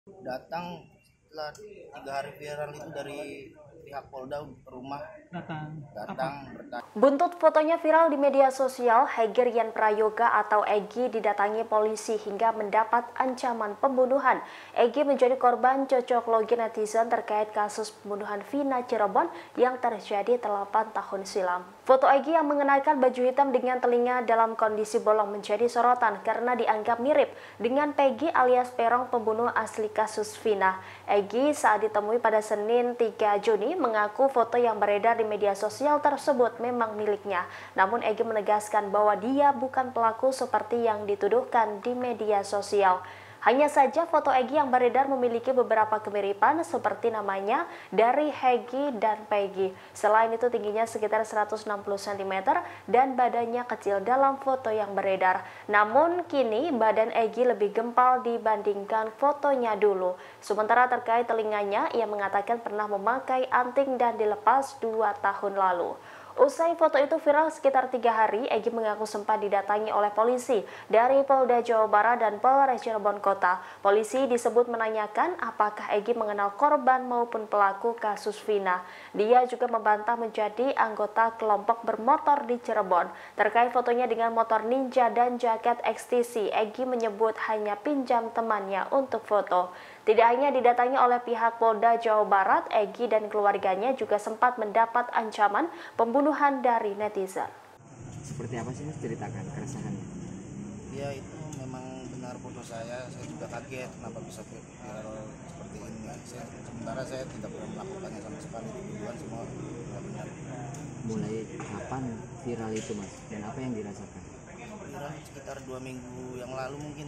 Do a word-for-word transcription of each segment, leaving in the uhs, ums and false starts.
Datang setelah tiga hari viral itu dari pihak Polda rumah Datang. datang bertanya. Buntut fotonya viral di media sosial, Heger Yan Prayoga atau Egy didatangi polisi hingga mendapat ancaman pembunuhan. Egy menjadi korban cocok logi netizen terkait kasus pembunuhan Vina Cirebon yang terjadi delapan tahun silam. Foto Egy yang mengenakan baju hitam dengan telinga dalam kondisi bolong menjadi sorotan karena dianggap mirip dengan Peggy alias Perong pembunuh asli kasus Vina. Egy saat ditemui pada Senin tiga Juni mengaku foto yang beredar di media sosial tersebut memang miliknya. Namun Egy menegaskan bahwa dia bukan pelaku seperti yang dituduhkan di media sosial. Hanya saja foto Egy yang beredar memiliki beberapa kemiripan seperti namanya dari Hegi dan Peggy. Selain itu tingginya sekitar seratus enam puluh sentimeter dan badannya kecil dalam foto yang beredar. Namun kini badan Egy lebih gempal dibandingkan fotonya dulu. Sementara terkait telinganya, ia mengatakan pernah memakai anting dan dilepas dua tahun lalu. Usai foto itu viral sekitar tiga hari, Egy mengaku sempat didatangi oleh polisi dari Polda Jawa Barat dan Polres Cirebon Kota. Polisi disebut menanyakan apakah Egy mengenal korban maupun pelaku kasus Vina. Dia juga membantah menjadi anggota kelompok bermotor di Cirebon. Terkait fotonya dengan motor Ninja dan jaket X T C, Egy menyebut hanya pinjam temannya untuk foto. Tidak hanya didatangi oleh pihak Polda Jawa Barat, Egy dan keluarganya juga sempat mendapat ancaman pembunuhan dari netizen. Seperti apa sih Mas ceritakan keresahannya? Ya itu memang benar foto saya, saya juga kaget kenapa bisa viral seperti ini. Saya, sementara saya tidak pernah melakukannya sama sekali, tuduhan semua tidak benar. Mulai kapan viral itu Mas? Dan apa yang dirasakan? Viral sekitar dua minggu yang lalu mungkin.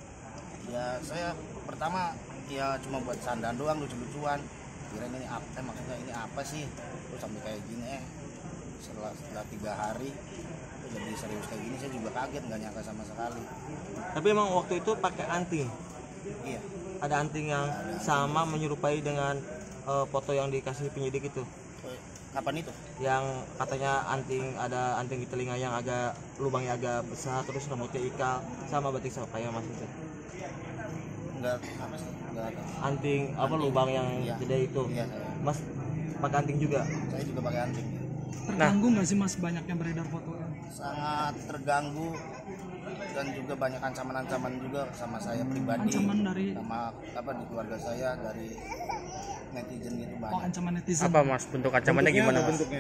Ya saya pertama ya cuma buat sandaan doang, lucu-lucuan. Kirain ini apa, eh, maksudnya ini apa sih? Terus sampai kayak gini eh. Setelah, setelah tiga hari itu lebih serius kayak gini, saya juga kaget, nggak nyangka sama sekali. Tapi emang waktu itu pakai anting. Iya. Ada anting yang Ada sama menyerupai dengan uh, foto yang dikasih penyidik itu. Oh, kapan itu? Yang katanya anting ada anting di telinga yang agak lubangnya agak besar, terus rambutnya ikal, sama batik kayak Mas itu. Enggak apa sih? Enggak ada. Anting apa Anting. lubang yang Iya. gede itu. Iya, saya. Mas pakai anting juga. Saya juga pakai anting. Terganggu nggak sih Mas banyaknya beredar fotonya? Sangat terganggu dan juga banyak ancaman-ancaman juga sama saya pribadi. Ancaman dari sama apa di keluarga saya, dari netizen gitu oh banyak. ancaman netizen. Apa Mas, bentuk ancamannya gimana Mas? Sampai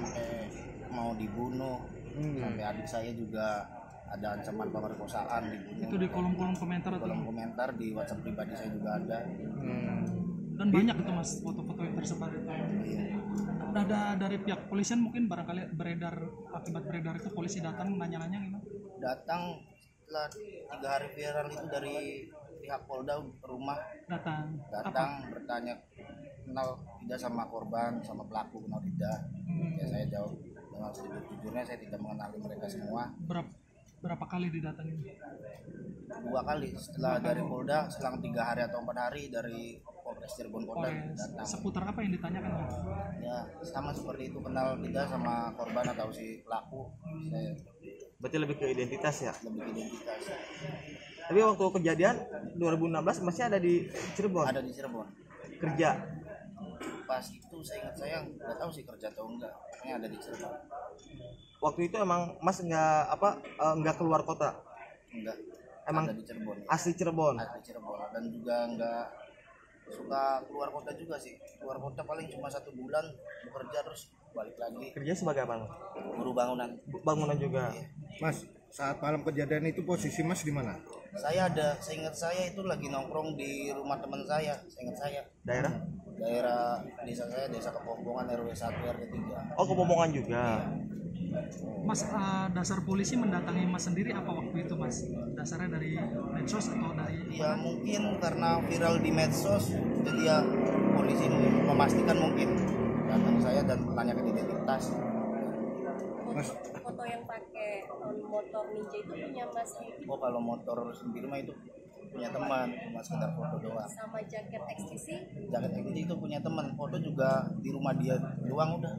mau dibunuh, Hmm. sampai adik saya juga ada ancaman pemerkosaan, dibunuh. Itu di kolom-kolom komentar atau kolom komentar di WhatsApp pribadi saya juga ada. Hmm. dan banyak itu Mas foto-foto yang tersebar itu. Iya. Ada dari pihak polisian mungkin barangkali beredar akibat beredar itu polisi datang nanya-nanya gimana? Datang setelah tiga hari viral itu dari pihak Polda rumah Datang. datang bertanya kenal tidak sama korban, sama pelaku kenal tidak. Ya saya jawab dengan sejujurnya saya tidak mengenali mereka semua. Berapa berapa kali didatangin? Dua kali setelah dari Polda, selang tiga hari atau empat hari dari Polres Cirebon Kota Polres. datang. Seputar apa yang ditanyakan? Ya sama seperti itu, kenal tidak sama korban atau si pelaku. Saya Berarti lebih ke identitas ya. lebih identitas. Tapi waktu kejadian dua ribu enam belas masih ada di Cirebon. Ada di Cirebon. Kerja. Pas itu saya ingat saya nggak tahu sih kerja atau enggak. Pokoknya ada di Cirebon. Waktu itu emang Mas nggak apa eh, nggak keluar kota. Enggak. Emang ada di Cirebon. asli Cirebon. Asli Cirebon dan juga enggak suka keluar kota juga sih. Keluar kota paling cuma satu bulan bekerja terus balik lagi. Kerja sebagai apa? Mas? Guru bangunan. Bangunan juga. Mas, saat malam kejadian itu posisi Mas di mana? Saya ada, seingat saya itu lagi nongkrong di rumah teman saya, seingat saya. Daerah? Daerah desa saya, desa Kepompongan R W satu R W tiga. Oh, Kepomongan juga. Mas, uh, dasar polisi mendatangi Mas sendiri apa waktu itu Mas? Dasarnya dari medsos atau dari Ya mungkin karena viral di medsos, jadi ya polisi memastikan mungkin datang ke saya dan menanyakan identitas. Mas, Foto yang pakai motor Ninja itu punya Mas Hedi Oh kalau motor sendiri mah itu punya teman, cuma sekedar foto doang. sama jaket X T C. Jaket ini itu punya teman, foto juga di rumah dia doang udah,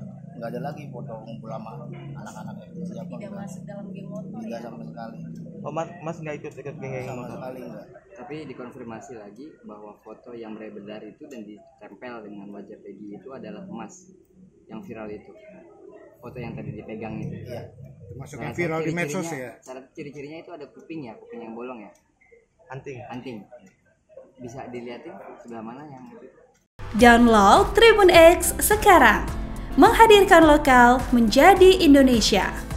nggak ada lagi foto ngumpul sama anak-anak siapa Tidak enggak. masuk dalam geng motor Tidak ya. sama sekali, Oh, mas mas nggak ikut ikut geng-geng sama motor. sekali enggak. Tapi dikonfirmasi lagi bahwa foto yang beredar itu dan ditempel dengan wajah Peggy itu adalah emas yang viral itu. Foto yang tadi dipegang itu. Iya. Termasuk Nah, yang viral di medsos ciri-cirinya- ya. Syarat ciri-cirinya itu ada kuping ya, kuping yang bolong ya, Anting. anting. Bisa dilihatin sebelah mana yang itu? Download Tribun X sekarang, menghadirkan lokal menjadi Indonesia.